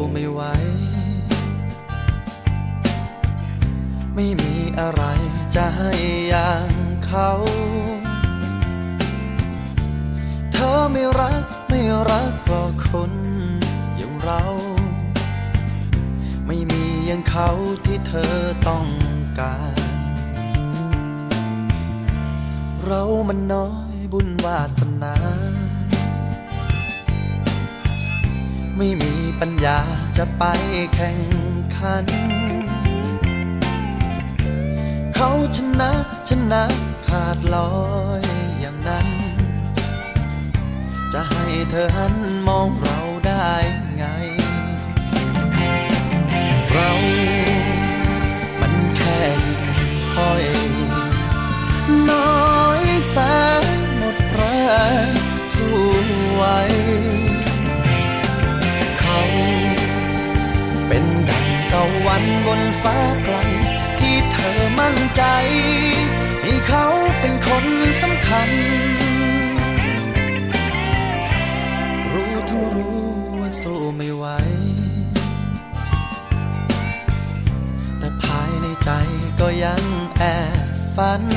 ไม่ไหวไม่มีอะไรจะให้อย่างเขาเธอไม่รักเพราะคนอย่างเราไม่มีอย่างเขาที่เธอต้องการเรามันน้อยบุญวาสนาไม่มีปัญญาจะไปแข่งขันเขาชนะขาดลอยอย่างนั้นจะให้เธอหันมองเราได้ไงเรามันแค่หิ่งห้อยน้อยแสนหมดแรงสู้ไหวเขาเป็นดังตะวันบนฟ้าไกลที่เธอมั่นใจให้เขาเป็นคนสำคัญรู้ทั้งรู้ว่าสู้ไม่ไหวแต่ภายในใจก็ยังแอบฝัน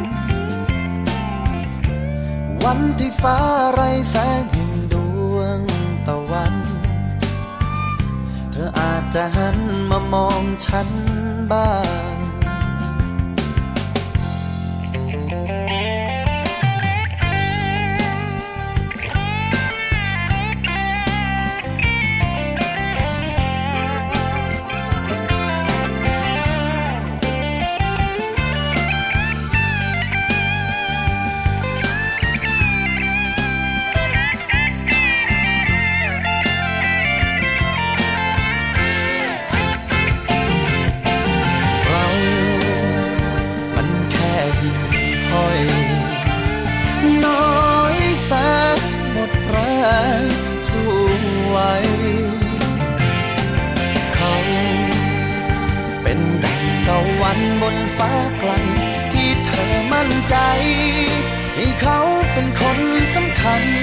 วันที่ฟ้าไร้แสงแห่งดวงตะวันเธออาจจะหันมามองฉันบ้างน้อยแสนหมดแรงสู้ไหวเขาเป็นดังตะวันบนฟ้าไกลที่เธอมั่นใจให้เขาเป็นคนสำคัญ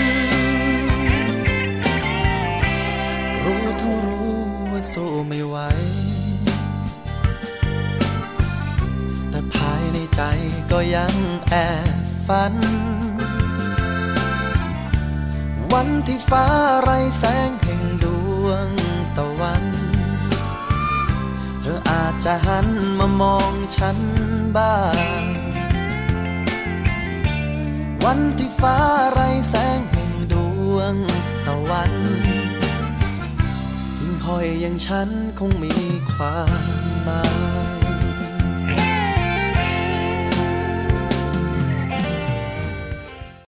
รู้ทั้งรู้ว่าสู้ไม่ไหวแต่ภายในใจก็ยังแอบฝันวันที่ฟ้าไร้แสงแห่งดวงตะวันเธออาจจะหันมามองฉันบ้างวันที่ฟ้าไร้แสงแห่งดวงตะวันหิ่งห้อยอย่างฉันคงมีความหมาย